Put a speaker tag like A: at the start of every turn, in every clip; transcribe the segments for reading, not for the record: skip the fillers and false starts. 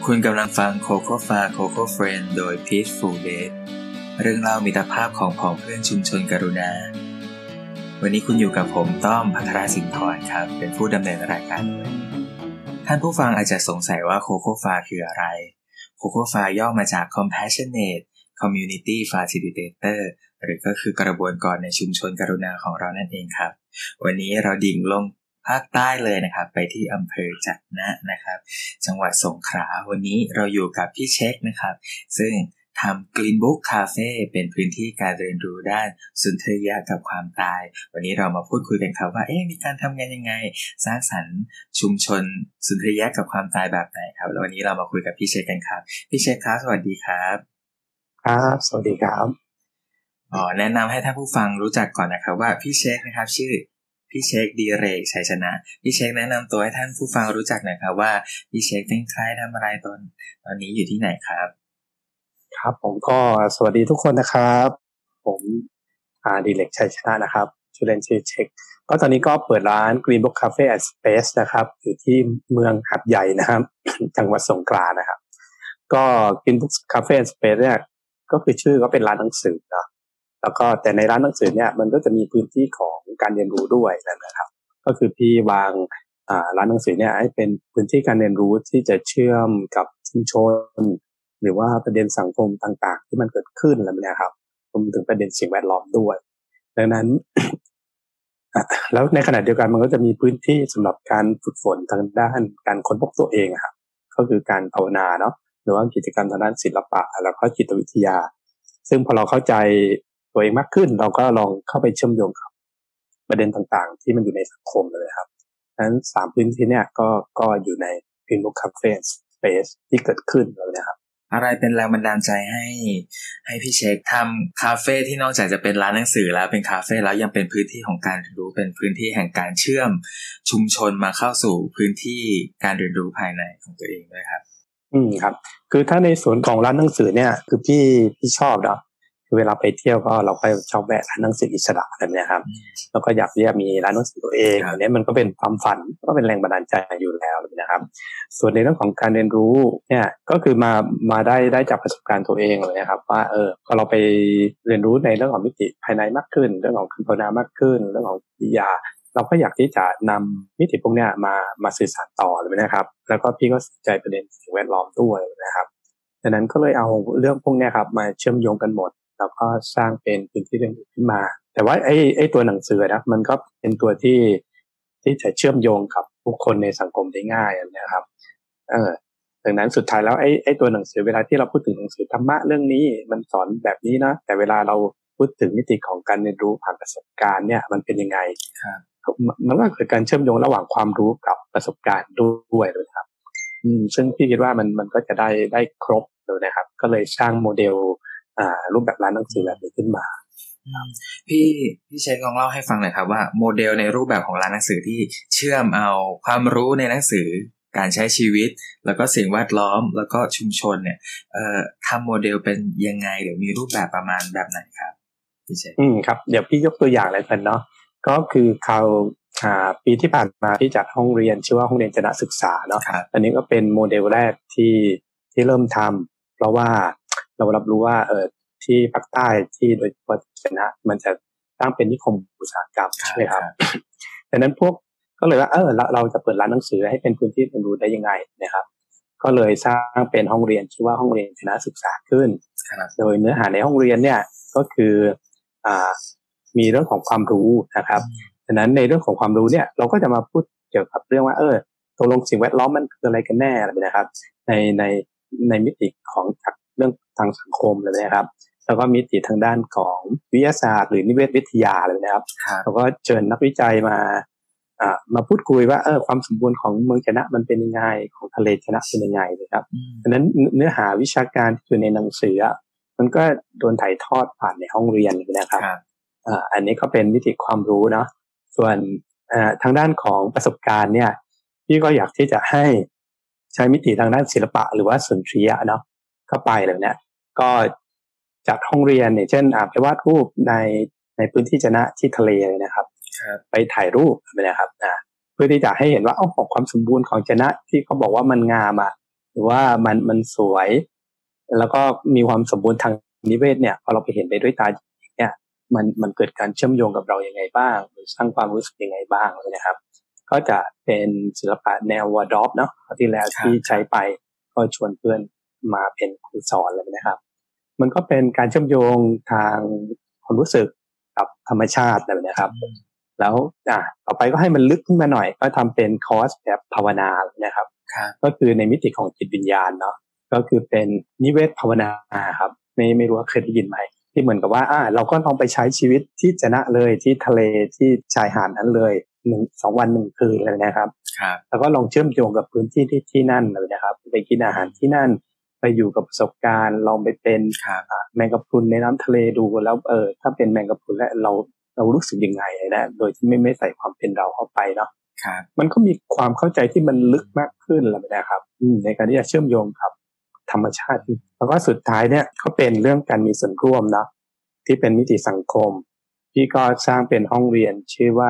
A: คุณกำลังฟังโคโค่ฟาโคโค่เฟรนด์โดย Peaceful Date เรื่องเล่ามิตรภาพของผองเพื่อนชุมชนกรุณาวันนี้คุณอยู่กับผมต้อมภัทรสินธรครับเป็นผู้ดำเนินรายการท่านผู้ฟังอาจจะสงสัยว่าโคโค่ฟาคืออะไรโคโค่ฟาย่อมาจาก Compassionate Community Facilitator หรือก็คือกระบวนการในชุมชนกรุณาของเรานั่นเองครับวันนี้เราดิ่งลงภาคใต้เลยนะครับไปที่อำเภอจัดนะนะครับจังหวัดสงขลาวันนี้เราอยู่กับพี่เช็คนะครับซึ่งทำ Green Book Cafe เป็นพื้นที่การเรียนรู้ด้านสุนทรียะกับความตายวันนี้เรามาพูดคุยกันครับว่ามีการทำงานยังไงสร้างสรรค์ชุมชนสุนทรียะกับความตายแบบไหนครับแล้ววันนี้เรามาคุยกับพี่เช็คกันครับพี่เช็คครับสวัสดีครับ
B: ครับสวัสดีครับ
A: แนะนำให้ท่านผู้ฟังรู้จักก่อนนะครับว่าพี่เช็คนะครับชื่อพี่เช็คดีเรกชัยชนะพี่เช็คแนะนำตัวให้ท่านผู้ฟังรู้จักหน่อยครับว่าพี่เช็คเป็นใครทำอะไรตอนนี้อยู่ที่ไหนครับ
B: ครับผมก็สวัสดีทุกคนนะครับผมดีเรกชัยชนะนะครับชื่อเล่นชื่อเช็คก็ตอนนี้ก็เปิดร้าน Green Book Cafe and Space นะครับอยู่ที่เมืองหัดใหญ่นะครับ จังหวัดสงขลานะครับก็ Green Book Cafe and Space เนี่ยก็คือชื่อก็เป็นร้านหนังสือนะแล้วก็แต่ในร้านหนังสือเนี่ยมันก็จะมีพื้นที่ของการเรียนรู้ด้วยนะครับก็คือพี่วางร้านหนังสือเนี่ยให้เป็นพื้นที่การเรียนรู้ที่จะเชื่อมกับชุมชนหรือว่าประเด็นสังคมต่างๆที่มันเกิดขึ้นอะไรเนี่ยครับรวมถึงประเด็นสิ่งแวดล้อมด้วยดังนั้น แล้วในขณะเดียวกันมันก็จะมีพื้นที่สำหรับการฝึกฝนทางด้านการค้นพบตัวเองครับก็คือการภาวนาเนาะหรือว่ากิจกรรมทางด้านศิลปะแล้วก็จิตวิทยาซึ่งพอเราเข้าใจตัวเองมากขึ้นเราก็ลองเข้าไปเชื่อมโยงกับประเด็นต่างๆที่มันอยู่ในสังคมเลยครับดังนั้น3พื้นที่เนี่ยก็อยู่ใน Green Book Cafe Space ที่เกิดขึ้นแล้วนะครับ
A: อะไรเป็นแรงบันดาลใจให้พี่เช็คทำคาเฟ่ที่นอกจากจะเป็นร้านหนังสือแล้วเป็นคาเฟ่แล้วยังเป็นพื้นที่ของการเรียนรู้เป็นพื้นที่แห่งการเชื่อมชุมชนมาเข้าสู่พื้นที่การเรียนรู้ภายในของตัวเองด้วยครับ
B: ครับคือถ้าในส่วนของร้านหนังสือเนี่ยคือพี่ชอบเนาะคือเวลาไปเที่ยวก็เราก็ชอบแวะร้านหนังสืออิสระแบบนี้ครับแล้วก็อยากที่จะมีร้านหนังสือตัวเองอันนี้มันก็เป็นความฝันก็เป็นแรงบันดาลใจอยู่แล้วนะครับส่วนในเรื่องของการเรียนรู้เนี่ยก็คือมาได้จากประสบการณ์ตัวเองเลยนะครับว่าพอเราไปเรียนรู้ในเรื่องของมิติภายในมากขึ้นเรื่องของการภาวนามากขึ้นเรื่องของวิทยาเราก็อยากที่จะนำมิติพวกนี้มาสื่อสารต่อเลยนะครับแล้วก็พี่ก็สนใจประเด็นสิ่งแวดล้อมด้วยนะครับดังนั้นก็เลยเอาเรื่องพวกนี้ครับมาเชื่อมโยงกันหมดแล้วก็สร้างเป็นพื้นที่เรียนรู้ขึ้นมาแต่ว่าไอ้ตัวหนังสือนะมันก็เป็นตัวที่จะเชื่อมโยงกับทุกคนในสังคมได้ง่ายนะครับดังนั้นสุดท้ายแล้วไอ้ตัวหนังสือเวลาที่เราพูดถึงหนังสือธรรมะเรื่องนี้มันสอนแบบนี้นะแต่เวลาเราพูดถึงมิติของการเรียนรู้ผ่านประสบการณ์เนี่ยมันเป็นยังไงมันก็เกิดการเชื่อมโยงระหว่างความรู้กับประสบการณ์ด้วยนะครับซึ่งพี่คิดว่ามันก็จะได้ครบเลยนะครับก็เลยสร้างโมเดลรูปแบบร้านหนังสือแบบนี้ขึ้นมา
A: พี่เชคลองเล่าให้ฟังหน่อยครับว่าโมเดลในรูปแบบของร้านหนังสือที่เชื่อมเอาความรู้ในหนังสือการใช้ชีวิตแล้วก็สิ่งแวดล้อมแล้วก็ชุมชนเนี่ยทำโมเดลเป็นยังไงหรือมีรูปแบบประมาณแบบไหนครับพี่เชค
B: ครับเดี๋ยวพี่ยกตัวอย่างเลยกันเนาะก็คือปีที่ผ่านมาพี่จัดห้องเรียนชื่อว่าห้องเรียนจนะศึกษาเนาะอันนี้ก็เป็นโมเดลแรกที่เริ่มทำเพราะว่าเรารับรู้ว่าที่ภาคใต้ที่โดยเฉพาะจนะมันจะตั้งเป็นนิคมอุตสาหกรรมใช่ไหมครับดังนั้นพวกก็เลยว่าเราจะเปิดร้านหนังสือให้เป็นพื้นที่เรียนรู้ได้ยังไงนะครับก็เลยสร้างเป็นห้องเรียนชื่อว่าห้องเรียนจนะศึกษาขึ้นโดยเนื้อหาในห้องเรียนเนี่ยก็คือมีเรื่องของความรู้นะครับฉะนั้นในเรื่องของความรู้เนี่ยเราก็จะมาพูดเกี่ยวกับเรื่องว่าตกลงสิ่งแวดล้อมมันคืออะไรกันแน่อะไรนะครับในมิติของเรื่องทางสังคมเลยนะครับแล้วก็มิติทางด้านของวิทยาศาสตร์หรือนิเวศวิทยาเลยนะครับแล้วก็เชิญนักวิจัยมาพูดคุยว่าความสมบูรณ์ของเมืองชนะมันเป็นยังไงของทะเลชนะเป็นยังไงนะครับฉะนั้นเนื้อหาวิชาการที่อยู่ในหนังสือมันก็โดนถ่ายทอดผ่านในห้องเรียนนะครับอันนี้ก็เป็นมิติความรู้เนาะส่วนทางด้านของประสบการณ์เนี่ยพี่ก็อยากที่จะให้ใช้มิติทางด้านศิลปะหรือว่าสุนทรียะเนาะเข้าไปเลยเนี่ยก็จากห้องเรียนเนี่ยเช่นไปวาดรูปในพื้นที่จนะที่ทะเลเลยนะครับไปถ่ายรูปนะครับเพื่อที่จะให้เห็นว่าของความสมบูรณ์ของจนะที่เขาบอกว่ามันงามหรือว่ามันสวยแล้วก็มีความสมบูรณ์ทางนิเวศเนี่ยพอเราไปเห็นไปด้วยตาเนี่ยมันเกิดการเชื่อมโยงกับเรายังไงบ้างหรือสร้างความรู้สึกยังไงบ้างนะครับก็จะเป็นศิลปะแนววอร์ดรอปเนาะที่แล้วที่ใช้ไปก็ชวนเพื่อนมาเป็นครูสอนเลยนะครับมันก็เป็นการเชื่อมโยงทางความรู้สึกกับธรรมชาติเลยนะครับแล้วต่อไปก็ให้มันลึกขึ้นมาหน่อยก็ทำเป็นคอร์สแบบภาวนานะครับก็คือในมิติของจิตวิญญาณเนาะก็คือเป็นนิเวศภาวนาครับไม่รู้ว่าเคยได้ยินไหมที่เหมือนกับว่าเราก็ลองไปใช้ชีวิตที่จะนะเลยที่ทะเลที่ชายหาดนั้นเลย2 วัน 1 คืนเลยนะครับแล้วก็ลองเชื่อมโยงกับพื้นที่ที่นั่นเลยนะครับไปกินอาหารที่นั่นไปอยู่กับประสบการณ์ลองไปเป็นแมงกะพรุนในน้ำทะเลดูแล้วถ้าเป็นแมงกะพรุนแล้วเรารู้สึกยังไงนะโดยที่ไม่ใส่ความเป็นเราเข้าไปเนาะมันก็มีความเข้าใจที่มันลึกมากขึ้นแล้วนะครับในการที่จะเชื่อมโยงกับธรรมชาติแล้วก็สุดท้ายเนี่ยก็เป็นเรื่องการมีส่วนร่วมนะที่เป็นมิติสังคมที่ก็สร้างเป็นห้องเรียนชื่อว่า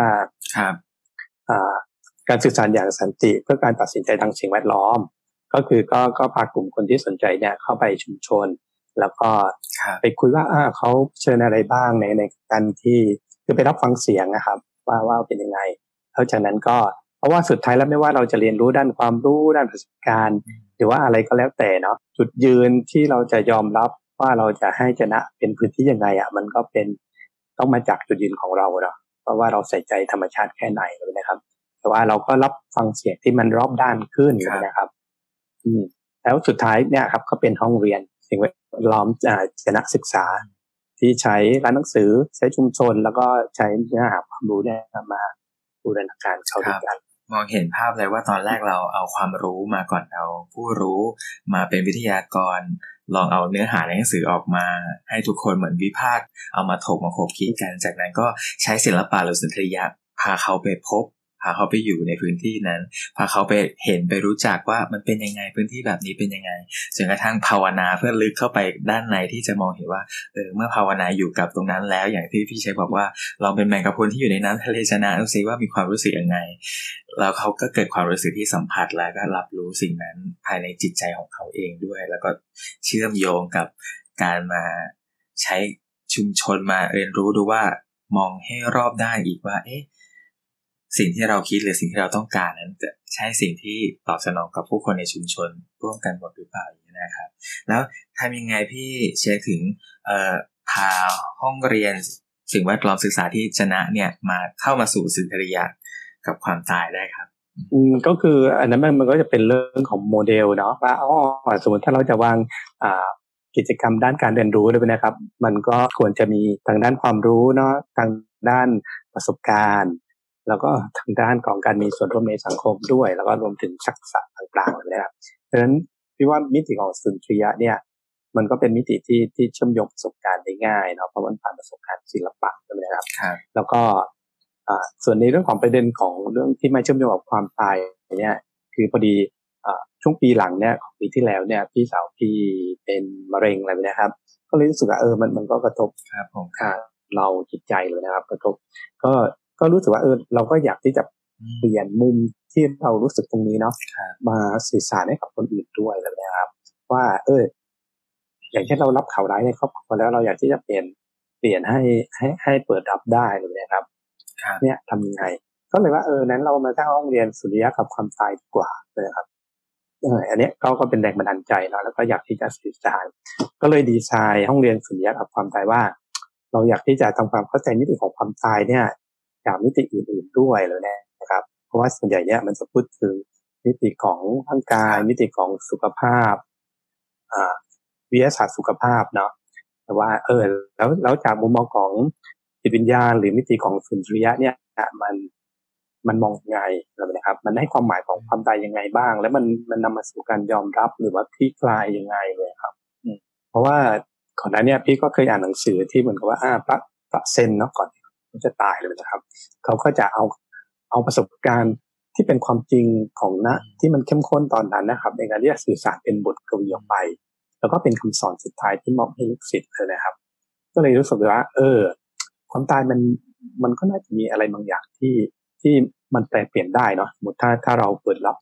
B: การสื่อสารอย่างสันติเพื่อการตัดสินใจทางสิ่งแวดล้อมก็คือก็พากลุ่มคนที่สนใจเนี่ยเข้าไปชุมชนแล้วก็ไปคุยว่าเขาเชิญอะไรบ้างในการที่คือไปรับฟังเสียงนะครับว่าเป็นยังไงแล้วจากนั้นก็เพราะว่าสุดท้ายแล้วไม่ว่าเราจะเรียนรู้ด้านความรู้ด้านประสบการณ์หรือว่าอะไรก็แล้วแต่เนาะจุดยืนที่เราจะยอมรับว่าเราจะให้ชนะเป็นพื้นที่ยังไงมันก็เป็นต้องมาจากจุดยืนของเราเนาะเพราะว่าเราใส่ใจธรรมชาติแค่ไหนเลยนะครับแต่ว่าเราก็รับฟังเสียงที่มันรอบด้านขึ้นนะครับแล้วสุดท้ายเนี่ยครับก็เป็นห้องเรียนสิ่งแวดล้อมคณะศึกษาที่ใช้ร้านหนังสือใช้ชุมชนแล้วก็ใช้เนื้อหาความรู้เนี่ยมาบูรณาการเข้าด้วยกัน
A: มองเห็นภาพเลยว่าตอนแรกเราเอาความรู้มาก่อนเอาผู้รู้มาเป็นวิทยากรลองเอาเนื้อหาในหนังสือออกมาให้ทุกคนเหมือนวิพากษ์เอามาถกมาโขบคิดกันจากนั้นก็ใช้ศิลปะหรือสุนทรียะพาเขาไปพบพาเขาไปอยู่ในพื้นที่นั้นพาเขาไปเห็นไปรู้จักว่ามันเป็นยังไงพื้นที่แบบนี้เป็นยังไงจนกระทั่งภาวนาเพื่อลึกเข้าไปด้านในที่จะมองเห็นว่าเมื่อภาวนาอยู่กับตรงนั้นแล้วอย่างที่พี่เชฟบอกว่าเราเป็นแมงกะพรุนที่อยู่ในน้ำทะเลชนะดูสิว่ามีความรู้สึกยังไงแล้วเขาก็เกิดความรู้สึกที่สัมผัสแล้วก็รับรู้สิ่งนั้นภายในจิตใจของเขาเองด้วยแล้วก็เชื่อมโยงกับการมาใช้ชุมชนมาเรียนรู้ดูว่ามองให้รอบด้านอีกว่าสิ่งที่เราคิดหรือสิ่งที่เราต้องการนั้นจะใช่สิ่งที่ตอบสนองกับผู้คนในชุมชนร่วมกันหมดหรือเปล่านะครับแล้วทำยังไงพี่เช็คถึงพาห้องเรียนสิ่งแวดล้อมศึกษาที่ชนะเนี่ยมาเข้ามาสู่สุนทรียะกับความตายได้ครับ
B: ก็คืออันนั้นมันก็จะเป็นเรื่องของโมเดลเนาะว่าสมมติถ้าเราจะวางกิจกรรมด้านการเรียนรู้ด้วยนะครับมันก็ควรจะมีทางด้านความรู้เนาะทางด้านประสบการณ์แล้วก็ทางด้านของการมีส่วนร่วมในสังคมด้วยแล้วก็รวมถึงทักษะต่างๆนะครับเพราะฉะนั้นพี่ว่ามิติของสุนทรียะเนี่ยมันก็เป็นมิติที่เชื่อมโยงประสบการณ์ได้ง่ายเนาะเพราะมันผ่านประสบการณ์ศิลปะใช่ไหมครับแล้วก็ส่วนในเรื่องของประเด็นของเรื่องที่ไม่เชื่อมโยงกับความตายเนี่ยคือพอดีช่วงปีหลังเนี่ยของปีที่แล้วเนี่ยพี่สาวพี่เป็นมะเร็งอะไรนะครับก็เลยรู้สึกว่ามันก็กระทบ
A: ครับผม
B: เราจิตใจเลยนะครับกระทบก็รู้สึกว่าเราก็อยากที่จะเปลี่ยนมุมที่เรารู้สึกตรงนี้เนาะมาสื่อสารให้กับคนอื่นด้วยเลยนะครับว่าอย่างเช่นเรารับข่าวร้ายในครอบครัวแล้วเราอยากที่จะเปลี่ยนให้เปิดรับได้เลยนะครับเนี่ยทำยังไงก็เลยว่านั้นเรามาสร้างห้องเรียนสุริยะกับความตายดีกว่าเลยครับอันนี้ก็เป็นแรงบันดาลใจเนาะแล้วก็อยากที่จะสื่อสารก็เลยดีไซน์ห้องเรียนสุริยะกับความตายว่าเราอยากที่จะทำความเข้าใจมิติของความตายเนี่ยจากมิติอื่นๆด้วยเลยนะครับเพราะว่าส่วนใหญ่เนี่ยมันจะพูดถึงมิติของร่างกายมิติของสุขภาพวิทยาศาสตร์สุขภาพเนาะแต่ว่าแล้วจากมุมมองของจิตวิญญาณหรือมิติของสุนทรียะเนี่ยมันมองยังไงนะครับมันให้ความหมายของความตายยังไงบ้างแล้วมันนำมาสู่การยอมรับหรือว่าคลี่คลายยังไงเลยครับเพราะว่าก่อนหน้านี้พี่ก็เคยอ่านหนังสือที่เหมือนกับว่าพระเซนเนาะก่อนที่จะตายเลยนะครับเขาก็จะเอาประสบการณ์ที่เป็นความจริงของที่มันเข้มข้นตอนนั้นนะครับในการที่จะสื่อสารเป็นบทกวีออกไปแล้วก็เป็นคำสอนสุดท้ายที่มอบให้ลูกศิษย์เลยนะครับก็เลยรู้สึกว่าความตายมันก็น่าจะมีอะไรบางอย่างที่มันแปลเปลี่ยนได้เนาะสมมติถ้าเราเปิดรับ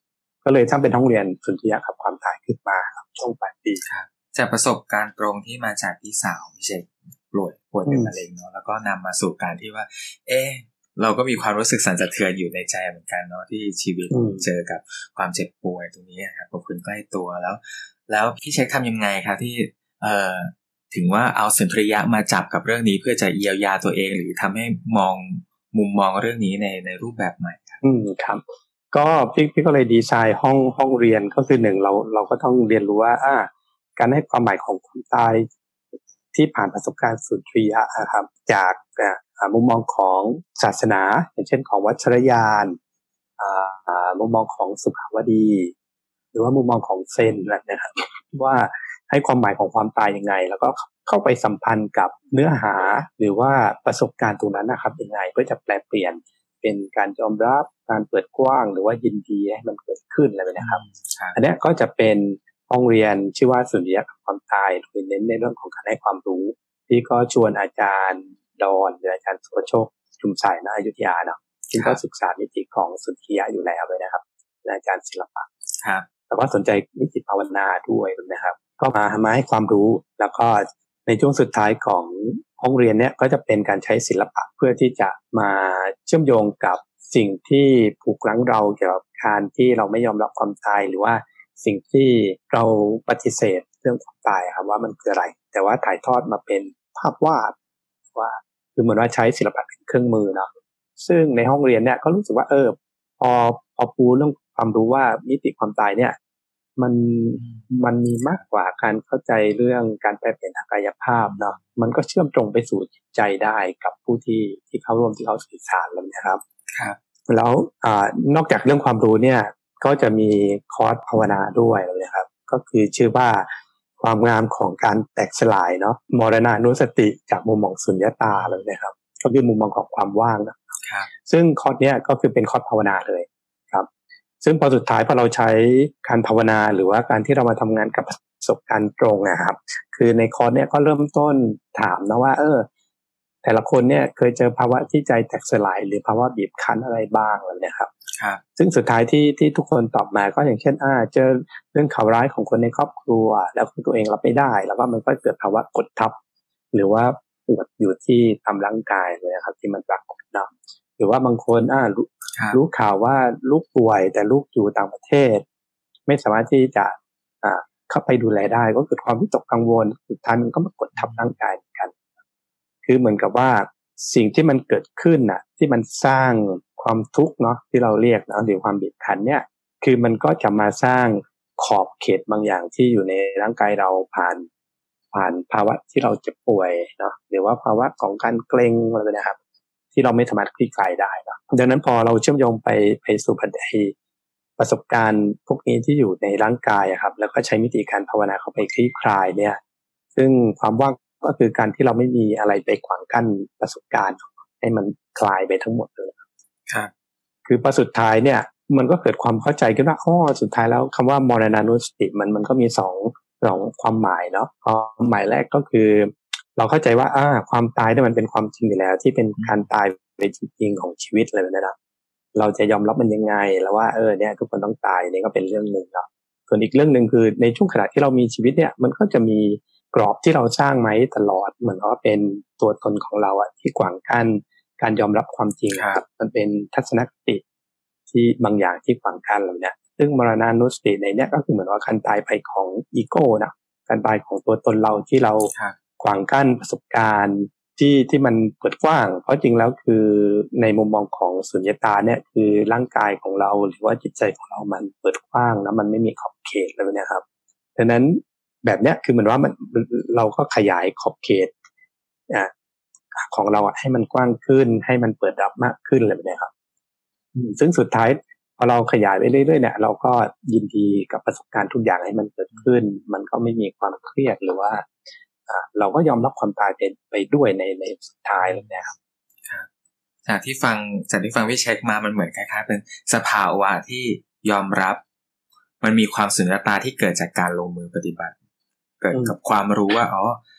B: ก็เลยสร้างเป็นห้องเรียนสุนทรียะกับความตายขึ้นมาครับช่วง8 ปี
A: ครับจากประสบการณ์ตรงที่มาจากพี่สาวพี่เชษป่วยเป็นมะเร็งเนาะแล้วก็นำมาสู่การที่ว่าเราก็มีความรู้สึกสั่นสะเทือนอยู่ในใจเหมือนกันเนาะที่ชีวิตเจอกับความเจ็บป่วยตรงนี้ครับกับคนใกล้ตัวแล้วพี่เช็คทำยังไงครับที่ถึงว่าเอาสุนทรียะมาจับกับเรื่องนี้เพื่อจะเยียวยาตัวเองหรือทำให้มองมุมมองเรื่องนี้ในรูปแบบใหม่ครับ
B: ครับก็พี่ก็เลยดีไซน์ห้องเรียนก็คือ1เราก็ต้องเรียนรู้ว่าการให้ความหมายของความตายที่ผ่านประสบการณ์สุนทรียะครับจากมุมมองของศาสนาอย่างเช่นของวัชรยานมุมมองของสุขาวดีหรือว่ามุมมองของเซนนะครับว่าให้ความหมายของความตายยังไงแล้วก็เข้าไปสัมพันธ์กับเนื้อหาหรือว่าประสบการณ์ตรงนั้นนะครับยังไงเพื่อจะแปลเปลี่ยนเป็นการยอมรับการเปิดกว้างหรือว่ายินดีให้มันเกิดขึ้นอะไรแบบนี้ครับอันนี้ก็จะเป็นห้องเรียนชื่อว่าสุนทรียะกับความตายโดยเน้นในเรื่องของการให้ความรู้ที่ก็ชวนอาจารย์ดอนหรืออาจารย์สุรโชคชุมสายณอยุธยาเนาะที่ก็ศึกษามิติของสุนทรียะอยู่แล้วเลยนะครับอาจารย์ศิลปะแต่ว่าสนใจมิติภาวนาด้วยนะครับก็มาให้ความรู้แล้วก็ในช่วงสุดท้ายของห้องเรียนเนี่ยก็จะเป็นการใช้ศิลปะเพื่อที่จะมาเชื่อมโยงกับสิ่งที่ผูกรั้งเราเกี่ยวกับการที่เราไม่ยอมรับความตายหรือว่าสิ่งที่เราปฏิเสธเรื่องความตายครับว่ามันคืออะไรแต่ว่าถ่ายทอดมาเป็นภาพวาดว่าคือเหมือนว่าใช้ศิลปะเป็นเครื่องมือเนาะซึ่งในห้องเรียนเนี่ยก็รู้สึกว่าพอปูเรื่องความรู้ว่ามิติความตายเนี่ยมันมีมากกว่าการเข้าใจเรื่องการแปลเปลี่ยนทางกายภาพเนาะมันก็เชื่อมตรงไปสู่จิตใจได้กับผู้ที่เข้าร่วมที่เขาสื่อสารแล้วนะครับแล้วนอกจากเรื่องความรู้เนี่ยก็จะมีคอร์สภาวนาด้วยนะครับก็คือชื่อว่าความงามของการแตกสลายเนาะมรณานุสติจากมุมมองสุญญตาเลยนะครับก็คือมุมมองของความว่างนะครับซึ่งคอร์สเนี้ยก็คือเป็นคอร์สภาวนาเลยครับซึ่งพอสุดท้ายพอเราใช้การภาวนาหรือว่าการที่เรามาทำงานกับประสบการณ์ตรงนะครับคือในคอร์สเนี้ยก็เริ่มต้นถามนะว่าแต่ละคนเนี่ยเคยเจอภาวะที่ใจแตกสลายหรือภาวะบีบคั้นอะไรบ้างอะไรเนี่ยครับซึ่งสุดท้ายที่ทุกคนตอบมาก็อย่างเช่นเจอเรื่องข่าวร้ายของคนในครอบครัวแล้วตัวเองรับไม่ได้แล้วก็มันก็เกิดภาวะกดทับหรือว่าปวดอยู่ที่ตามร่างกายเลยครับที่มันปรากฏนะหรือว่าบางคนรู้ข่าวว่าลูกป่วยแต่ลูกอยู่ต่างประเทศไม่สามารถที่จะเข้าไปดูแลได้ก็เกิดความวิตกกังวลสุดท้ายมันก็มากดทับร่างกายเหมือนกันคือเหมือนกับว่าสิ่งที่มันเกิดขึ้นน่ะที่มันสร้างความทุกข์เนาะที่เราเรียกนะหรือความบีบคั้นเนี่ยคือมันก็จะมาสร้างขอบเขตบางอย่างที่อยู่ในร่างกายเราผ่านภาวะที่เราเจ็บป่วยเนาะหรือว่าภาวะของการเกร็งอะไรนะครับที่เราไม่สามารถคลี่คลายได้นะดังนั้นพอเราเชื่อมโยงไปสู่ประสบการณ์พวกนี้ที่อยู่ในร่างกายครับแล้วก็ใช้มิติการภาวนาเข้าไปคลี่คลายเนี่ยซึ่งความว่างก็คือการที่เราไม่มีอะไรไปขวางกั้นประสบการณ์ให้มันคลายไปทั้งหมดเลยครับคือพอสุดท้ายเนี่ยมันก็เกิดความเข้าใจขึ้นว่าสุดท้ายแล้วคำว่ามรณานุสติมันก็มีสองความหมายเนาะความหมายแรกก็คือเราเข้าใจว่าความตายเนี่ยมันเป็นความจริงอยู่แล้วที่เป็นการตายเป็นจริงๆของชีวิตเลยนะเราจะยอมรับมันยังไงแล้วว่าเนี่ยทุกคนต้องตายนี่ก็เป็นเรื่องนึงเนาะส่วนอีกเรื่องนึงคือในช่วงขณะที่เรามีชีวิตเนี่ยมันก็จะมีกรอบที่เราสร้างไว้ตลอดเหมือนว่าเป็นตัวตนของเราที่ขวางกั้นการยอมรับความจริงครับมันเป็นทัศนคติที่บางอย่างที่ขวางกั้นเราเนี่ยซึ่งมรณานุสติในเนี้ยก็คือเหมือนว่าการตายไปของอีโก้นะการตายของตัวตนเราที่เราขวางกั้นประสบการณ์ที่มันเปิดกว้างเพราะจริงแล้วคือในมุมมองของสุญญตาเนี่ยคือร่างกายของเราหรือว่าจิตใจของเรามันเปิดกว้างนะมันไม่มีขอบเขตเลยนะครับดังนั้นแบบเนี้ยคือเหมือนว่าเราก็ขยายขอบเขตของเราให้มันกว้างขึ้นให้มันเปิดรับมากขึ้นเลยนะครับซึ่งสุดท้ายพอเราขยายไปเรื่อยๆเนี่ยเราก็ยินดีกับประสบการณ์ทุกอย่างให้มันเกิดขึ้นมันก็ไม่มีความเครียดหรือว่าเราก็ยอมรับความตายไปด้วยในสุดท้ายแล้วนะครับ
A: จากที่ฟังพี่เช็คมามันเหมือนคล้ายๆเป็นสภาวะที่ยอมรับมันมีความสุญญตาที่เกิดจากการลงมือปฏิบัติเกิดกับความรู้ว่า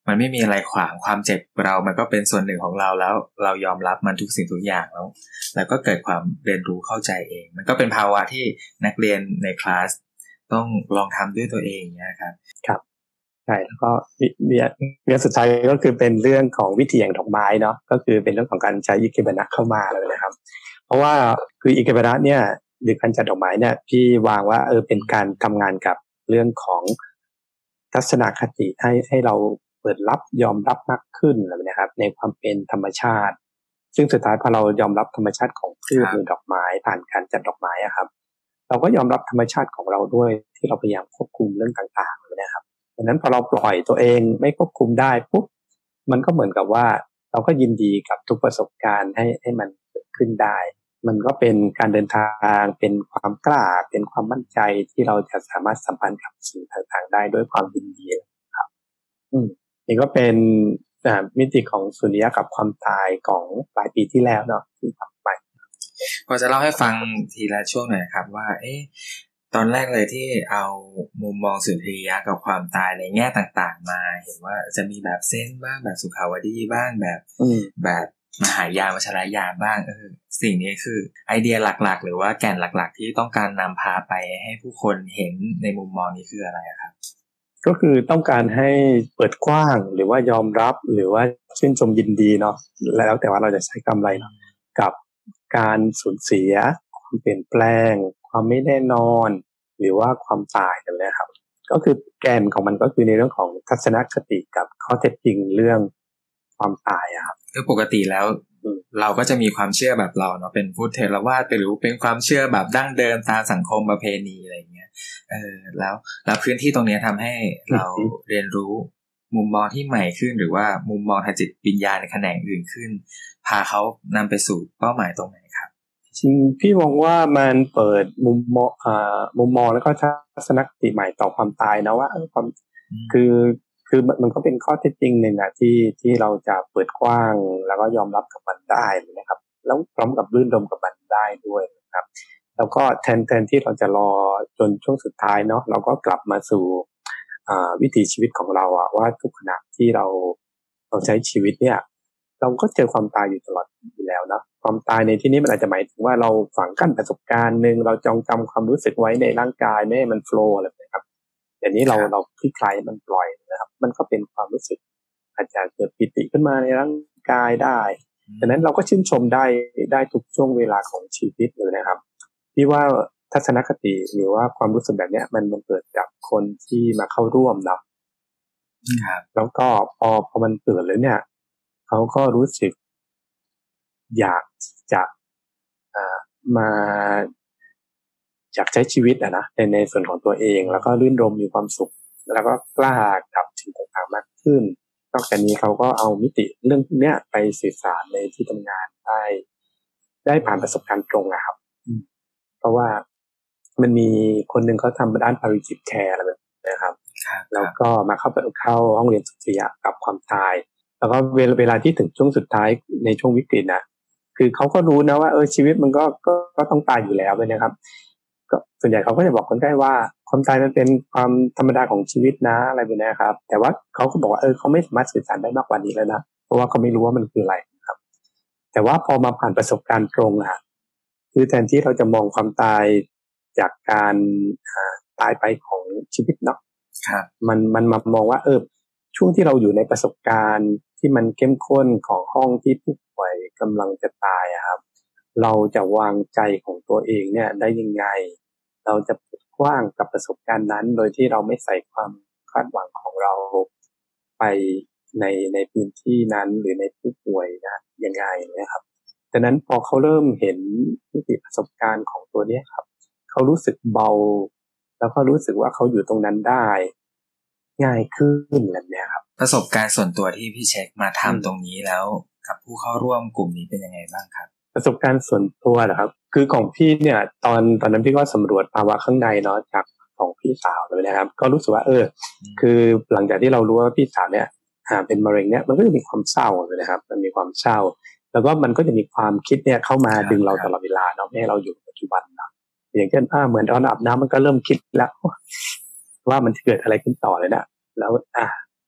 A: มันไม่มีอะไรขวางความเจ็บเรามันก็เป็นส่วนหนึ่งของเราแล้วเรายอมรับมันทุกสิ่งทุกอย่างแล้วก็เกิดความเรียนรู้เข้าใจเองมันก็เป็นภาวะที่นักเรียนในคลาสต้องลองทำด้วยตัวเองนะครับ
B: ครับใช่แล้วก็เรียนสุดท้ายก็คือเป็นเรื่องของวิธีอย่างดอกไม้เนาะก็คือเป็นเรื่องของการใช้อิเกบานะเข้ามาเลยนะครับเพราะว่าคืออิเกบานะเนี่ยหรือการจัดดอกไม้เนี่ยพี่วางว่าเป็นการทำงานกับเรื่องของทัศนคติให้เราเปิดรับยอมรับมากขึ้นนะครับในความเป็นธรรมชาติซึ่งสุดท้ายพอเรายอมรับธรรมชาติของพืชหรือดอกไม้ผ่านการจัดดอกไม้ครับเราก็ยอมรับธรรมชาติของเราด้วยที่เราพยายามควบคุมเรื่องต่างๆนะครับดังนั้นพอเราปล่อยตัวเองไม่ควบคุมได้ปุ๊บมันก็เหมือนกับว่าเราก็ยินดีกับทุกประสบการณ์ให้มันเกิดขึ้นได้มันก็เป็นการเดินทางเป็นความกล้าเป็นความมั่นใจที่เราจะสามารถสัมพันธ์กับสิ่งต่างๆได้ด้วยความยินดีครับนี่ก็เป็นมิติของสุริยะกับความตายของปลายปีที่แล้วเนาะที่ทำไป
A: พอจะเล่าให้ฟังทีละช่วงหน่อยครับว่าตอนแรกเลยที่เอามุมมองสุริยะกับความตายในแง่ต่างๆมาเห็นว่าจะมีแบบเซนบ้างแบบสุขาวดีบ้างแบบมหายานวัชรยานบ้างสิ่งนี้คือไอเดียหลักๆหรือว่าแก่นหลักๆที่ต้องการนำพาไปให้ผู้คนเห็นในมุมมองนี้คืออะไรครับ
B: ก็คือต้องการให้เปิดกว้างหรือว่ายอมรับหรือว่าชื่นชมยินดีเนาะแล้วแต่ว่าเราจะใช้คำอะไรเนาะกับการสูญเสียความเปลี่ยนแปลงความไม่แน่นอนหรือว่าความตายนะครับก็คือแกนของมันก็คือในเรื่องของทัศนคติกับข้อเท็จจริงเรื่องความตายครับ
A: คือปกติแล้วเราก็จะมีความเชื่อแบบเราเนาะเป็นพุทธเถรวาทไปหรือเป็นความเชื่อแบบดั้งเดิมตามสังคมประเพณีอะไรอย่างเงี้ยแล้วพื้นที่ตรงนี้ทำให้เราเรียนรู้มุมมองที่ใหม่ขึ้นหรือว่ามุมมองทางจิตวิญญาณในแขนงอื่นขึ้นพาเขานำไปสู่เป้าหมายตรงไหนครับ
B: พี่มองว่ามันเปิดมุมมองแล้วก็ทัศนคติใหม่ต่อความตายนะว่าความคือมันก็เป็นข้อเท็จจริงหนึ่งที่เราจะเปิดกว้างแล้วก็ยอมรับกับมันได้นะครับแล้วพร้อมกับรื่นรมกับมันได้ด้วยนะครับแล้วก็แทนที่เราจะรอจนช่วงสุดท้ายเนาะเราก็กลับมาสู่วิถีชีวิตของเราว่าทุกขณะที่เราใช้ชีวิตเนี่ยเราก็เจอความตายอยู่ตลอดอยู่แล้วนะความตายในที่นี้มันอาจจะหมายถึงว่าเราฝังกั้นประสบการณ์นึงเราจองจำความรู้สึกไว้ในร่างกายไม่ให้มันโฟล์อะไรนะครับอย่างนี้เราคลี่คลายมันปล่อยนะครับมันก็เป็นความรู้สึกอาจจะเกิดปิติขึ้นมาในร่างกายได้ดังนั้นเราก็ชื่นชมได้ทุกช่วงเวลาของชีวิตเลยนะครับที่ว่าทัศนคติหรือว่าความรู้สึกแบบนี้มันเกิดจากคนที่มาเข้าร่วมนะแล้วก็พอมันเกิดแล้วเนี่ยเขาก็รู้สึกอยากจะมาอยากใช้ชีวิตนะในส่วนของตัวเองแล้วก็รื่นรมมีความสุขแล้วก็กล้ากับสิ่งต่างๆมากขึ้นนอกจากนี้เขาก็เอามิติเรื่องพวกนี้ไปสื่อสารในที่ทำงานได้ผ่านประสบการณ์ตรงครับเพราะว่ามันมีคนหนึ่งเขาทำด้าน palliative care อะไรแบบนี้นะครับแล้วก็มาเข้าห้องเรียนสุริยะกับความตายแล้วก็เวลาที่ถึงช่วงสุดท้ายในช่วงวิกฤตนะคือเขาก็รู้นะว่าชีวิตมันก็ต้องตายอยู่แล้วนะครับก็ส่วนใหญ่เขาก็จะบอกคนไข้ว่าความตายมันเป็นความธรรมดาของชีวิตนะอะไรแบบนี้ครับแต่ว่าเขาก็บอกว่าเขาไม่สามารถสื่อสารได้มากกว่านี้แล้วนะเพราะว่าเขาไม่รู้ว่ามันคืออะไรครับแต่ว่าพอมาผ่านประสบการณ์ตรงคือแทนที่เราจะมองความตายจากการตายไปของชีวิตเนาะมันมามองว่าช่วงที่เราอยู่ในประสบการณ์ที่มันเข้มข้นของห้องที่ผู้ป่วยกำลังจะตายครับเราจะวางใจของตัวเองเนี่ยได้ยังไงเราจะเปิดกว้างกับประสบการณ์นั้นโดยที่เราไม่ใส่ความคาดหวังของเราไปในพื้นที่นั้นหรือในผู้ป่วยนะยังไงนะครับดังนั้นพอเขาเริ่มเห็นมิติประสบการณ์ของตัวนี้ครับเขารู้สึกเบาแล้วก็รู้สึกว่าเขาอยู่ตรงนั้นได้ง่ายขึ้นแบบนี้ครับ
A: ประสบการณ์ส่วนตัวที่พี่เช็คมาทำตรงนี้แล้วกับผู้เข้าร่วมกลุ่มนี้เป็นยังไงบ้างครับ
B: ประสบการณ์ส่วนตัวเหรอครับคือของพี่เนี่ยตอนนั้นพี่ก็สำรวจภาวะข้างในเนาะจากของพี่สาวเลยนะครับก็รู้สึกว่าคือหลังจากที่เรารู้ว่าพี่สาวเนี่ยเป็นมะเร็งเนี่ยมันก็จะมีความเศร้าเลยนะครับมันมีความเศร้าแล้วก็มันก็จะมีความคิดเนี่ยเข้ามาดึงเราตลอดเวลาเนาะให้เราอยู่ปัจจุบันนะอย่างเช่นเหมือนตอนอาบน้ำมันก็เริ่มคิดแล้วว่ามันจะเกิดอะไรขึ้นต่อเลยนะแล้ว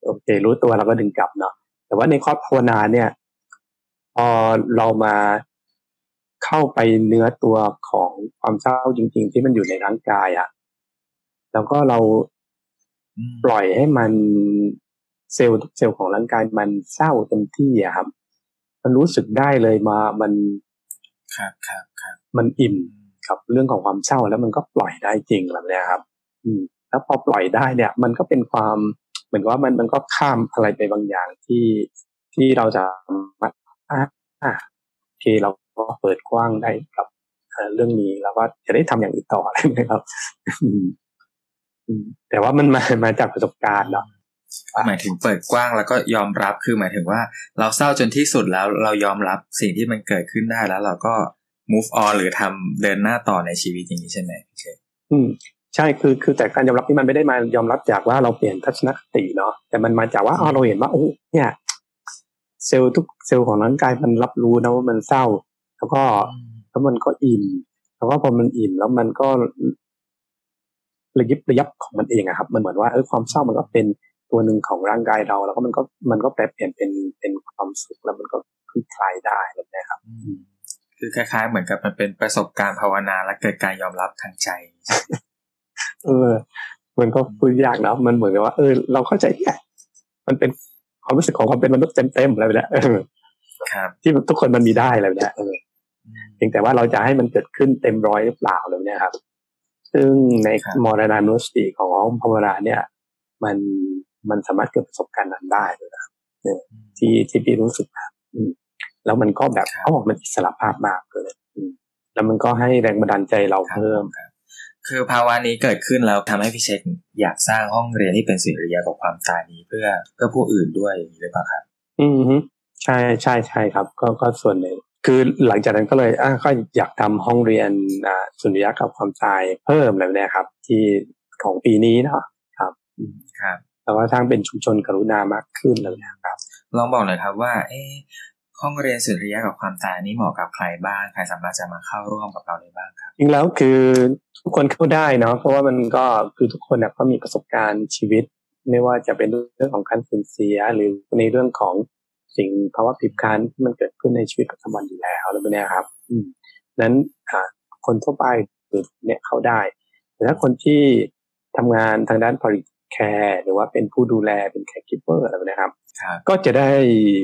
B: โอเครู้ตัวเราก็ดึงกลับเนาะแต่ว่าในคอร์สภาวนาเนี่ยพอเรามาเข้าไปเนื้อตัวของความเศร้าจริงๆที่มันอยู่ในร่างกายอ่ะแล้วก็เราปล่อยให้มันเซลล์ของร่างกายมันเศร้าเต็มที่อ่ะครับมันรู้สึกได้เลยมัน
A: ครับ
B: มันอิ่มกับเรื่องของความเศร้าแล้วมันก็ปล่อยได้จริงแบบนี้ครับแล้วพอปล่อยได้เนี่ยมันก็เป็นความเหมือนว่ามันก็ข้ามอะไรไปบางอย่างที่เราจะโอเคเราก็เปิดกว้างได้กับเรื่องนี้แล้วก็จะได้ทำอย่างอื่นต่ออะไรนะครับแต่ว่ามันมาจากประสบการณ์เนาะ
A: หมายถึงเปิดกว้างแล้วก็ยอมรับคือหมายถึงว่าเราเศร้าจนที่สุดแล้วเรายอมรับสิ่งที่มันเกิดขึ้นได้แล้วเราก็ move on หรือทำเดินหน้าต่อในชีวิตอย่างนี้ใช่ไหมพี่เชฟ
B: ใช่คือแต่การยอมรับนี่มันไม่ได้มายอมรับจากว่าเราเปลี่ยนทัศนคติเนาะแต่มันมาจากว่าเราเห็นว่าโอ้เนี่ยเซลล์ทุกเซลล์ของร่างกายมันรับรู้นะว่ามันเศร้าแล้วมันก็อิ่มแล้วก็พอมันอิ่มแล้วมันก็ระยับของมันเองอะครับมันเหมือนว่าความเศร้ามันก็เป็นตัวหนึ่งของร่างกายเราแล้วก็มันก็แปลเปลี่ยนเป็นความสุขแล้วมันก็คลี่คลายได้แบบนี้ครับ
A: คือคล้ายๆเหมือนกับมันเป็นประสบการณ์ภาวนาและเกิดการยอมรับทางใจ
B: มันก็พูดยากนะมันเหมือนกับว่าเราเข้าใจแค่มันเป็นความรู้สึกของความเป็นมนุษย์เต็มๆอะไรแบบนี้
A: ครับ
B: ที่ทุกคนมันมีได้อะไรแบบนี้เพียงแต่ว่าเราจะให้มันเกิดขึ้นเต็มร้อยหรือเปล่าอะไรแบบนี้ครับซึ่งในมรณานุสติของห้องภาวนาเนี่ยมันสามารถเกิดประสบการณ์นั้นได้เลยนะที่พี่รู้สึกนะแล้วมันก็แบบมันอิสระภาพมากเลยแล้วมันก็ให้แรงบันดาลใจเราเพิ่ม
A: คือภาวะนี้เกิดขึ้นแล้วทำให้พี่เช็คอยากสร้างห้องเรียนที่เป็นศิริยะกับความตายนี้เพื่อผู้อื่นด้วยหรือเปล่าครับ
B: ใช่ครับก็ส่วนหนึ่งคือหลังจากนั้นก็เลยก็อยากทำห้องเรียนสุริยะกับความตายเพิ่มเลยนะครับที่ของปีนี้เนาะครับแล้วก็สร้างเป็นชุมชนกรุณามากขึ้นเลยนะครับ
A: ลองบอกหน่อยครับว่าห้องเรียนสุริยะกับความตายนี้เหมาะกับใครบ้างใครสามารถจะมาเข้าร่วมกับเราได้บ้างครับ
B: จริงแล้วคือทุกคนเข้าได้เนาะเพราะว่ามันก็คือทุกคนเนี่ยก็มีประสบการณ์ชีวิตไม่ว่าจะเป็นเรื่องของการสูญเสียหรือในเรื่องของสิ่งภาวะผิดพลาดที่มันเกิดขึ้นในชีวิตประจำวันอยู่แล้วอะไรแบบนี้ครับนั้นคนทั่วไปเนี่ยเข้าได้แต่ถ้าคนที่ทำงานทางด้านผลิตแคร์หรือว่าเป็นผู้ดูแลเป็นแคร์กิปเปอร์อะไรแบบนี้ครับก็จะได้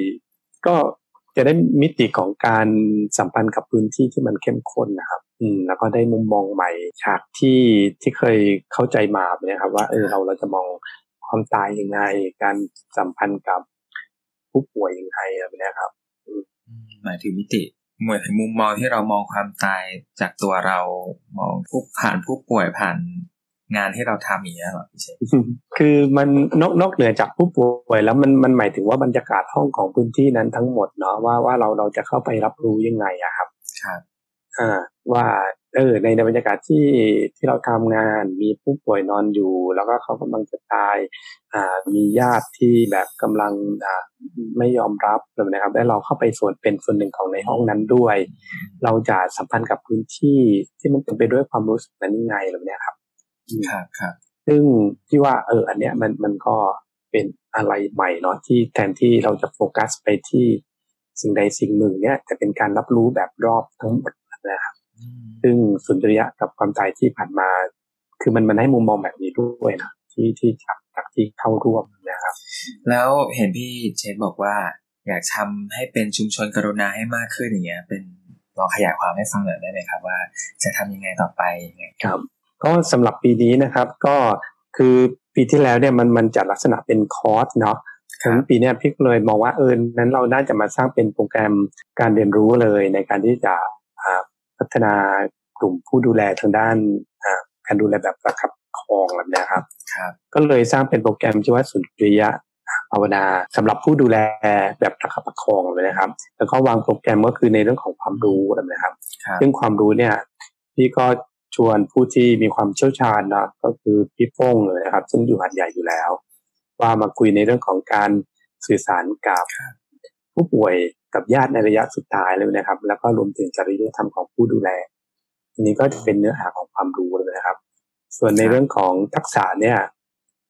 B: มิติของการสัมพันธ์กับพื้นที่ที่มันเข้มข้นนะครับแล้วก็ได้มุมมองใหม่จากที่เคยเข้าใจมาเนี่ยครับว่าเราจะมองความตายยังไงการสัมพันธ์กับผู้ป่วยยังไงแบบนี้ครับ
A: หมายถึงมิติเหมือนมุมมองที่เรามองความตายจากตัวเรามองผ่านผู้ป่วยผ่านงานที่เราทำอย่างนี้หรอพี่เชษ
B: คือมันนอกเหนือจากผู้ป่วยแล้วมันหมายถึงว่าบรรยากาศห้องของพื้นที่นั้นทั้งหมดเนาะว่าเราจะเข้าไปรับรู้ยังไงอะครับว่าในบรรยากาศที่เราทำงานมีผู้ป่วยนอนอยู่แล้วก็เขากำลังจะตายมีญาติที่แบบกำลังไม่ยอมรับนะครับและเราเข้าไปเป็นส่วนหนึ่งของในห้องนั้นด้วยเราจะสัมพันธ์กับพื้นที่ที่มันเป็นไปด้วยความรู้สึกนั้นยังไงแบบนี้ครับ
A: ครับ
B: ซึ่งที่ว่าอันเนี้ยมันก็เป็นอะไรใหม่เนาะที่แทนที่เราจะโฟกัสไปที่สิ่งใดสิ่งหนึ่งเนี่ยแต่เป็นการรับรู้แบบรอบทั้งหมดนะครับซึ่งสุนทรียะกับความตายที่ผ่านมาคือมันให้มุมมองแบบนี้ด้วยนะที่จากที่เข้าร่วมนะครับ
A: แล้วเห็นพี่เชษบอกว่าอยากทำให้เป็นชุมชนกรุณาให้มากขึ้นอย่างเงี้ยเป็นลองขยายความให้ฟังหน่อยได้ไหมครับว่าจะทำยังไงต่อไปยังไง
B: ครับก็สำหรับปีนี้นะครับก็คือปีที่แล้วเนี่ยมันจัดลักษณะเป็นคอร์สเนาะถึงปีนี้พี่เลยมองว่านั้นเราน่าจะมาสร้างเป็นโปรแกรมการเรียนรู้เลยในการที่จะพัฒนากลุ่มผู้ดูแลทางด้านการดูแลแบบประคับประคองแบบนี้ครับก็เลยสร้างเป็นโปรแกรมชื่อว่าสุนทรียะภาวนาสำหรับผู้ดูแลแบบประคับประคองเลยนะครับแล้วก็วางโปรแกรมก็คือในเรื่องของความรู้นะครับซึ่งความรู้เนี่ยพี่ก็ชวนผู้ที่มีความเชี่ยวชาญนะก็คือพี่โป้งเลยนะครับซึ่งอยู่หาดใหญ่อยู่แล้วว่ามาคุยในเรื่องของการสื่อสารกับผู้ป่วยกับญาติในระยะสุดท้ายเลยนะครับแล้วก็รวมถึงจริยธรรมของผู้ดูแลอันนี้ก็จะเป็นเนื้อหาของความรู้เลยนะครับส่วนในเรื่องของทักษะเนี่ย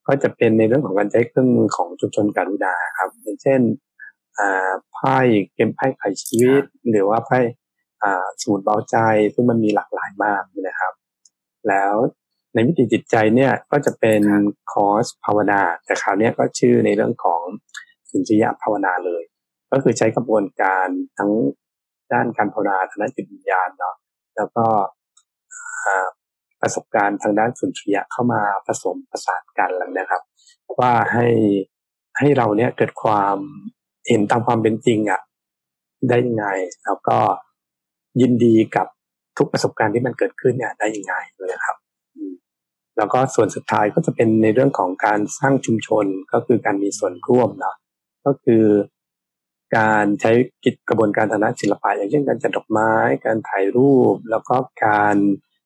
B: ก็จะเป็นในเรื่องของการใช้เครื่องมือของชุมชนกรุณาครับอย่างเช่นไพ่เกมไพ่ไขชีวิตหรือว่าไพ่สมุดเบาใจซึ่งมันมีหลากหลายมากนะครับแล้วในมิติจิตใจเนี่ยก็จะเป็นคอร์สภาวนาแต่คราวนี้ก็ชื่อในเรื่องของสุนทรียภาวนาเลยก็คือใช้กระบวนการทั้งด้านการภาวนาทางด้านจิตวิญญาณเนาะแล้วก็ประสบการณ์ทางด้านสุนทรียะเข้ามาผสมผสานกันแล้วนะครับว่าให้เราเนี่ยเกิดความเห็นตามความเป็นจริงอ่ะได้ยังไงแล้วก็ยินดีกับทุกประสบการณ์ที่มันเกิดขึ้นเนี่ยได้ยังไงเลยครับแล้วก็ส่วนสุดท้ายก็จะเป็นในเรื่องของการสร้างชุมชนก็คือการมีส่วนร่วมเนาะก็คือการใช้กระบวนการทางด้านศิลปะอย่างเช่นการจัดดอกไม้การถ่ายรูปแล้วก็การ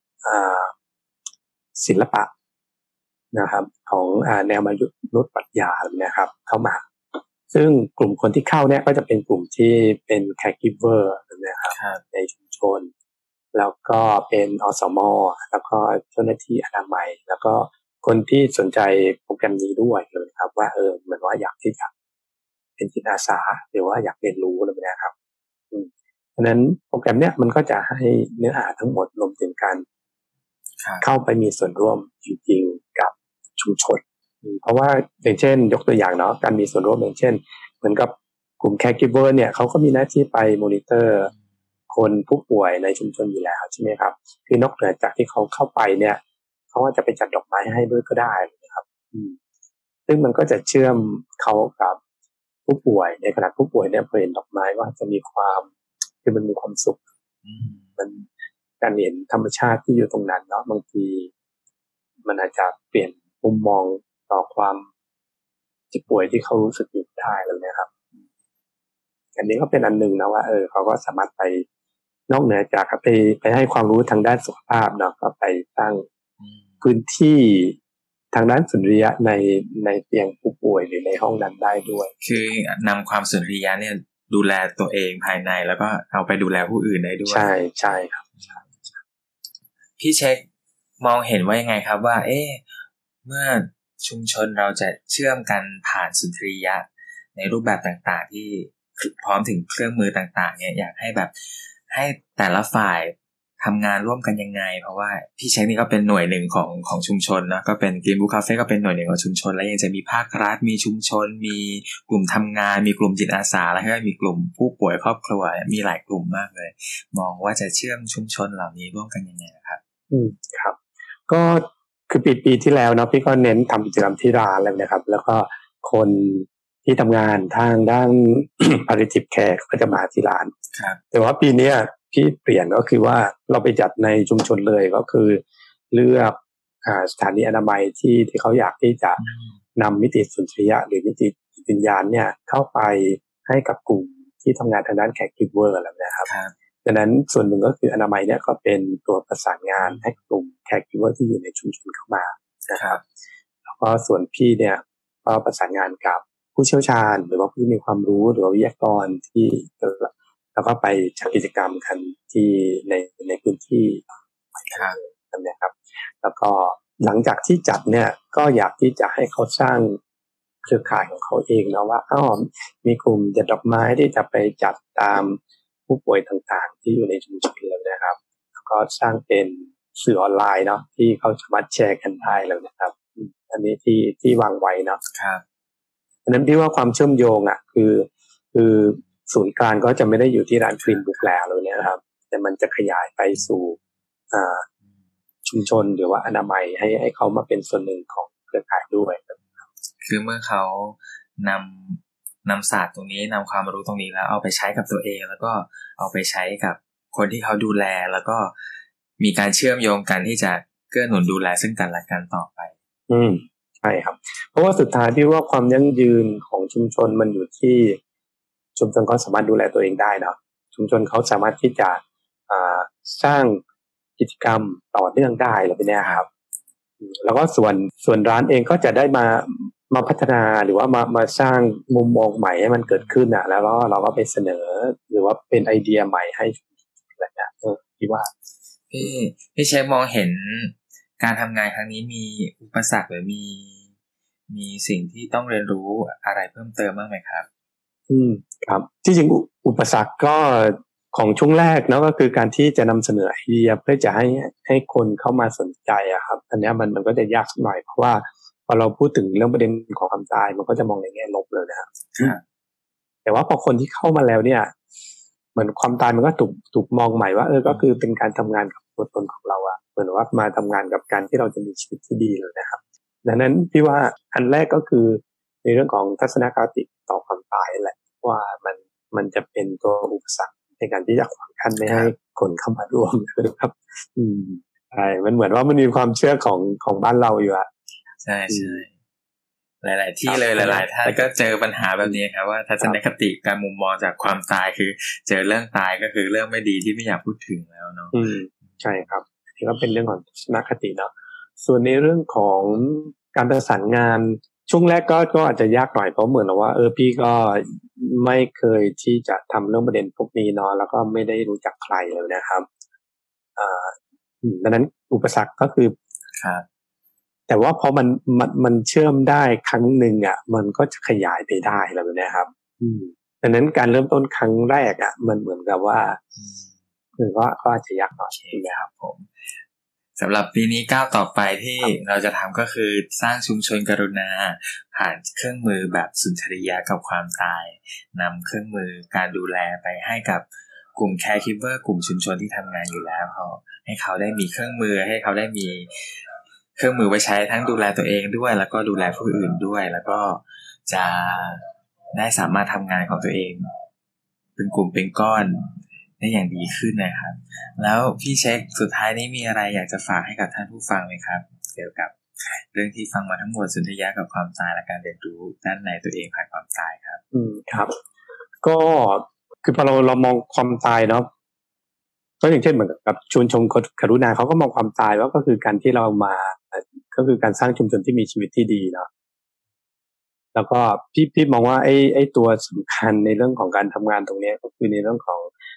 B: ศิลปะนะครับของแนวมนุษย์ปรัชญานะครับเข้ามาซึ่งกลุ่มคนที่เข้าเนี่ยก็จะเป็นกลุ่มที่เป็น caregiver นะครับในชุมชนแล้วก็เป็นอสม.แล้วก็เจ้าหน้าที่อนามัยแล้วก็คนที่สนใจโปรแกรมนี้ด้วยเลยครับว่าเหมือนว่าอยากที่จะเป็นจิตอาสาหรือว่าอยากเรียนรู้อะไรแบบนี้ครับฉะนั้นโปรแกรมเนี้ยมันก็จะให้เนื้อหาทั้งหมดรวมถึงการเข้าไปมีส่วนร่วมจริงๆกับชุมชนเพราะว่าอย่างเช่นยกตัวอย่างเนาะการมีส่วนร่วมอย่างเช่นเหมือนกับกลุ่ม caregiver เนี่ยเขาก็มีหน้าที่ไปมอนิเตอร์คนผู้ป่วยในชุมชนอยู่แล้วใช่ไหมครับคือนอกเหนือจากที่เขาเข้าไปเนี่ยเขาว่าจะไปจัดดอกไม้ให้ด้วยก็ได้นะครับซึ่งมันก็จะเชื่อมเขากับผู้ป่วยในขณะผู้ป่วยเนี่ยพอเห็นดอกไม้ว่าจะมีความคือมันมีความสุขมันการเห็นธรรมชาติที่อยู่ตรงนั้นเนาะบางทีมันอาจจะเปลี่ยนมุมมองต่อความเจ็บป่วยที่เขารู้สึกอยู่ได้แล้วนะครับอันนี้ก็เป็นอันหนึ่งนะว่าเขาก็สามารถไปนอกเหนือจากไปให้ความรู้ทางด้านสุขภาพเนาะก็ไปสร้างพื้นที่ทางด้านสุนทรียะในเตียงผู้ป่วยหรือในห้องนั้นได้ด้วย
A: คือนำความสุนทรียะเนี่ยดูแลตัวเองภายในแล้วก็เอาไปดูแลผู้อื่นได้ด้วย
B: ใช่ครับ
A: พี่เช็คมองเห็นว่ายังไงครับว่าเมื่อชุมชนเราจะเชื่อมกันผ่านสุนทรียะในรูปแบบต่างๆที่พร้อมถึงเครื่องมือต่างๆเนี่ยอยากให้แบบให้แต่ละฝ่ายทำงานร่วมกันยังไงเพราะว่าพี่เช็คนี่ก็เป็นหน่วยหนึ่งของชุมชนนะก็เป็น Green Book Cafe ก็เป็นหน่วยหนึ่งของชุมชนแล้วยังจะมีภาครัฐมีชุมชนมีกลุ่มทำงานมีกลุ่มจิตอาสาแล้วก็มีกลุ่มผู้ป่วยครอบครัวมีหลายกลุ่มมากเลยมองว่าจะเชื่อมชุมชนเหล่านี้ร่วมกันยังไงครับ
B: ครับก็คือปีที่แล้วเนาะพี่ก็เน้นทำกิจกรรมที่ร้านแล้วนะครับแล้วก็คนที่ทำงานทางด้าน palliative care ก็จะมาที่ร้านแต่ว่าปีนี้พี่เปลี่ยนก็คือว่าเราไปจัดในชุมชนเลยก็คือเลือกสถานีอนามัยที่เขาอยากที่จะนำมิติสุนทรียะหรือมิติวิญญาณเนี่ยเข้าไปให้กับกลุ่มที่ทำงานทางด้าน caregiver แล้วนะครับดังนั้นส่วนหนึ่งก็คืออนามัยเนี่ยก็เป็นตัวประสานงานให้กลุ่ม caregiver ที่อยู่ในชุมชนเข้ามานะครับแล้วก็ส่วนพี่เนี่ยก็ประสานงานกับผู้เชี่ยวชาญหรือว่าผู้มีความรู้หรือว่าวิทยากรที่แล้วก็ไปจัดกิจกรรมกันที่ในพื้นที่นะครับแล้วก็หลังจากที่จัดเนี่ยก็อยากที่จะให้เขาสร้างเครือข่ายของเขาเองนะว่ามีกลุ่มจัดดอกไม้ที่จะไปจัดตามผู้ป่วยต่างๆที่อยู่ในชุมชนแล้วนะครับแล้วก็สร้างเป็นสื่อออนไลน์เนาะที่เขาสามารถแชร์กันได้แล้วนะครับอันนี้ที่วางไว้เนาะอันนั้นพี่ว่าความเชื่อมโยงคือศูนย์กลางก็จะไม่ได้อยู่ที่ร้าน Green Book แล้วเลยนะครับแต่มันจะขยายไปสู่ชุมชนหรือว่าอนามัยให้เขามาเป็นส่วนหนึ่งของเครือข่ายด้วย
A: คือเมื่อเขานำศาสตร์ตรงนี้นำความรู้ตรงนี้แล้วเอาไปใช้กับตัวเองแล้วก็เอาไปใช้กับคนที่เขาดูแลแล้วก็มีการเชื่อมโยงกันที่จะเกื้อหนุนดูแลซึ่งกันและกันต่อไป
B: ใช่ครับเพราะว่าสุดท้ายที่ว่าความยั่งยืนของชุมชนมันอยู่ที่ชุมชนเขาสามารถดูแลตัวเองได้นะชุมชนเขาสามารถที่จะสร้างกิจกรรมต่อเนื่องได้อะไรแบบนี้ครับแล้วก็ส่วนร้านเองก็จะได้มาพัฒนาหรือว่ามาสร้างมุมมองใหม่ให้มันเกิดขึ้นแล้วก็เราก็ไปเสนอหรือว่าเป็นไอเดียใหม่ให้อะไรเงี้ยที่ว่า
A: พี่เชฟมองเห็นการทำงานครั้งนี้มีอุปสรรคหรือมีมีสิ่งที่ต้องเรียนรู้อะไรเพิ่มเติมบ้างไหมครับ
B: ครับที่จริงอุปสรรคก็ของช่วงแรกเนาะก็คือการที่จะนำเสนอไอเดียเพื่อจะให้คนเข้ามาสนใจอะครับอันนี้มันก็จะยากสักหน่อยเพราะว่าพอเราพูดถึงเรื่องประเด็นของความตายมันก็จะมองในแง่ลบเลยนะครับแต่ว่าพอคนที่เข้ามาแล้วเนี่ยเหมือนความตายมันก็ถูกมองใหม่ว่าก็คือเป็นการทำงานกับตัวตนของเราอะเหมือนว่ามาทำงานกับการที่เราจะมีชีวิตที่ดีเลยนะครับดังนั้นพี่ว่าอันแรกก็คือในเรื่องของทัศนคติต่อความตายแหละว่ามันจะเป็นตัวอุปสรรคในการที่จะขวางกั้นไม่ให้คนเข้ามาร่วมนะครับใช่มันเหมือนว่ามันมีความเชื่อของบ้านเราอยู่อะ
A: ใช่ใช่หลายๆที่เลยหลายๆท่านก็เจอปัญหาแบบนี้ครับว่าทัศนคติการมุมมองจากความตายคือเจอเรื่องตายก็คือเรื่องไม่ดีที่ไม่อยากพูดถึงแล้วเนาะ
B: ใช่ครับนี่ก็เป็นเรื่องของทัศนคติเนาะส่วนในเรื่องของการประสานงานช่วงแรกก็อาจจะยากหน่อยเพราะเหมือนว่าพี่ก็ไม่เคยที่จะทำเรื่องประเด็นพวกนี้เนาะแล้วก็ไม่ได้รู้จักใครเลยนะครับดังนั้นอุปสรรคก็คือ
A: ครับ
B: แต่ว่าพอมันเชื่อมได้ครั้งหนึ่งอ่ะมันก็จะขยายไปได้แล้วนะครับดังนั้นการเริ่มต้นครั้งแรกอ่ะมันเหมือนกับว่าก็อาจจะยากหน่อย
A: ครับผมสำหรับปีนี้ก้าวต่อไปที่เราจะทำก็คือสร้างชุมชนกรุณาผ่านเครื่องมือแบบสุนทรียะกับความตายนำเครื่องมือการดูแลไปให้กับกลุ่มแคร์คิปเวอร์กลุ่มชุมชนที่ทำงานอยู่แล้วให้เขาได้มีเครื่องมือให้เขาได้มีเครื่องมือไว้ใช้ทั้งดูแลตัวเองด้วยแล้วก็ดูแลผู้อื่นด้วยแล้วก็จะได้สามารถทำงานของตัวเองเป็นกลุ่มเป็นก้อนได้อย่างดีขึ้นนะครับแล้วพี่เช็คสุดท้ายนี้มีอะไรอยากจะฝากให้กับท่านผู้ฟังไหมครับเกี่ยวกับเรื่องที่ฟังมาทั้งหมดสุนทรียะกับความตายและการเรียนรู้ด้านในตัวเองผ่านความตายครับ
B: ครับก็คือพอเรามองความตายเนาะก็อย่างเช่นเหมือนกับชวนชมกรุณาเขาก็มองความตายว่าก็คือการที่เรามาก็คือการสร้างชุมชนที่มีชีวิตที่ดีเนาะแล้วก็พี่มองว่าไอ้ตัวสำคัญในเรื่องของการทำงานตรงนี้ก็คือในเรื่องของ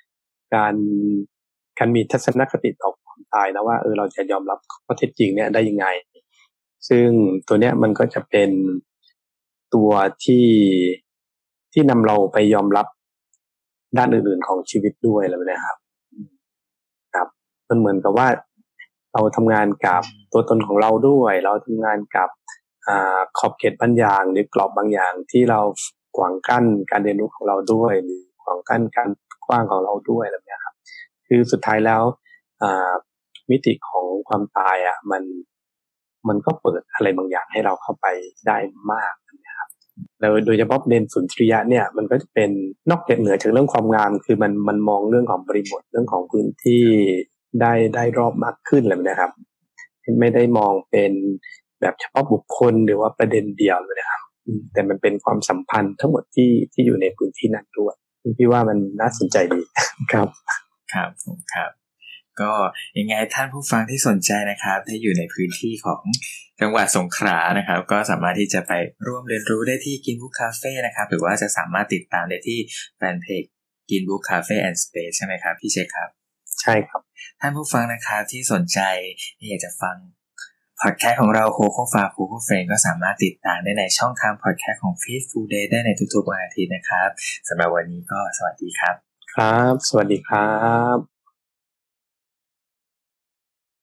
B: การมีทัศนคติต่อความตายนะว่าเราจะยอมรับข้อเท็จจริงเนี่ยได้ยังไงซึ่งตัวเนี้ยมันก็จะเป็นตัวที่นำเราไปยอมรับด้านอื่นๆของชีวิตด้วยแล้วนะครับครับมันเหมือนกับว่าเราทำงานกับตัวตนของเราด้วยเราทำงานกับขอบเขตบางอย่างหรือกรอบบางอย่างที่เราขวางกั้นการเรียนรู้ของเราด้วยหรือขวางกั้นการกว้างของเราด้วยแบบนี้ครับคือสุดท้ายแล้วมิติของความตายอ่ะมันก็เปิดอะไรบางอย่างให้เราเข้าไปได้มากนะครับแล้วโดยเฉพาะประเด็นสุนทรียะเนี่ยมันก็จะเป็นนอกจากเหนือจากเรื่องความงามคือมันมองเรื่องของบริบทเรื่องของพื้นที่ได้รอบมากขึ้นเลยนะครับไม่ได้มองเป็นแบบเฉพาะบุคคลหรือว่าประเด็นเดียวเลยนะครับแต่มันเป็นความสัมพันธ์ทั้งหมดที่อยู่ในพื้นที่นั้นด้วยพี่ว่ามันน่าสนใจดีครับ
A: ครับผมครับก็ยังไงท่านผู้ฟังที่สนใจนะครับที่อยู่ในพื้นที่ของจังหวัดสงขลานะครับก็สามารถที่จะไปร่วมเรียนรู้ได้ที่กินบุ๊กคาเฟ่นะครับหรือว่าจะสามารถติดตามได้ที่แฟนเพจกินบุ๊กคาเฟ่แอนด์สเปซใช่ไหมครับพี่เชคครับ
B: ใช่ครับ
A: ท่านผู้ฟังนะครับที่สนใจที่อยากจะฟังพอดแคสต์ของเราโคโค่ฟาโคโค่เฟรนก็สามารถติดตามได้ในช่องทางพอดแคสต์ของ Feedful Day ได้ในทุกๆวันอาทิตย์นะครับสำหรับวันนี้ก็สวัสดีครับ
B: ครับสวัสดีครับ